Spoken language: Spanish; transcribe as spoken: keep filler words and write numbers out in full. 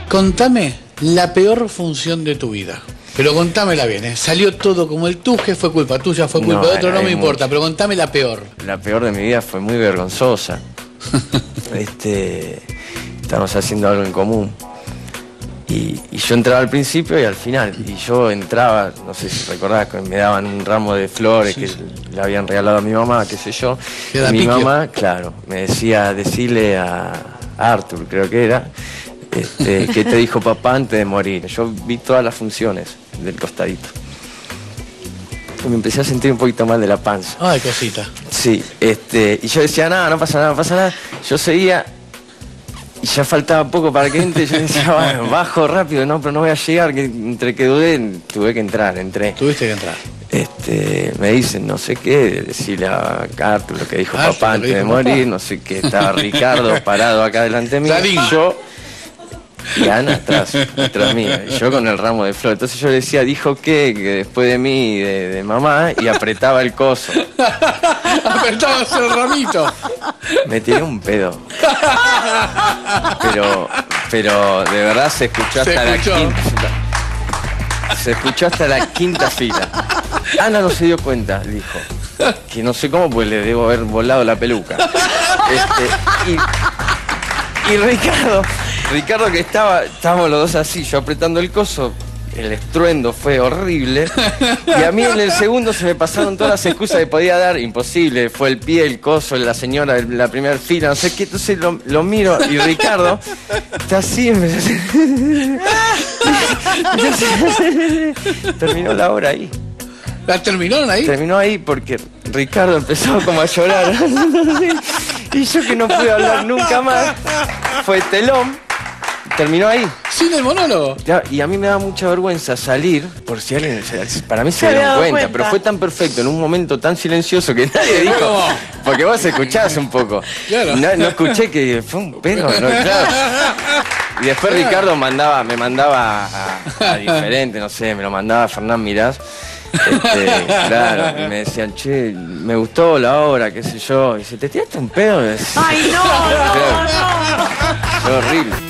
Contame la peor función de tu vida. Pero contámela bien, ¿eh? Salió todo como el tuje, fue culpa tuya, fue culpa No, de otro, no hay me importa, mucho. pero contame la peor. La peor de mi vida fue muy vergonzosa. este, estábamos haciendo algo en común. Y, y yo entraba al principio y al final. Y yo entraba, no sé si recordás, que me daban un ramo de flores sí, que sí. le habían regalado a mi mamá, qué sé yo. Y mi piquio. mamá, claro, me decía, decirle a, a Arthur, creo que era, este, que te dijo papá antes de morir. Yo vi todas las funciones del costadito. Y me empecé a sentir un poquito mal de la panza. Ay, cosita. Sí, este, y yo decía, nada, no pasa nada, no pasa nada. Yo seguía. Y ya faltaba poco para que entre, yo decía, bueno, bajo rápido, no, pero no voy a llegar, que entre que dudé, tuve que entrar, entré. Tuviste que entrar. Este, me dicen, no sé qué, decirle a Arthur lo que dijo Arthur, papá antes de morir, no sé qué, estaba Ricardo parado acá delante mío, y yo, y Ana atrás, atrás mía, y yo con el ramo de flores. Entonces yo le decía, dijo qué, que después de mí, de, de mamá, y apretaba el coso. Apretabas el ramito. Me tiré un pedo. Pero, pero de verdad se escuchó hasta se escuchó. la quinta. Se escuchó hasta la quinta fila. Ana no se dio cuenta, dijo. Que no sé cómo, pues le debo haber volado la peluca. Este, y, y Ricardo, Ricardo que estaba, estábamos los dos así, yo apretando el coso. El estruendo fue horrible. Y a mí en el segundo se me pasaron todas las excusas que podía dar. Imposible, fue el pie, el coso, la señora, la primera fila, no sé qué. Entonces lo, lo miro y Ricardo está así. Terminó la hora ahí. ¿La terminaron ahí? Terminó ahí porque Ricardo empezó como a llorar. Y yo que no pude hablar nunca más. Fue telón. Terminó ahí. ¿Sin el monólogo? Ya, y a mí me da mucha vergüenza salir, por si alguien, para mí se, se dieron cuenta, cuenta, pero fue tan perfecto, en un momento tan silencioso que nadie dijo, porque vos escuchás un poco. Claro. No, no escuché que fue un pedo, no, claro. Y después Ricardo mandaba, me mandaba a, a diferente, no sé, me lo mandaba a Fernán Mirás. Este, claro, y me decían, che, me gustó la obra, qué sé yo. Y dice, ¿te tiraste un pedo? Ay, no, no, no. Fue horrible.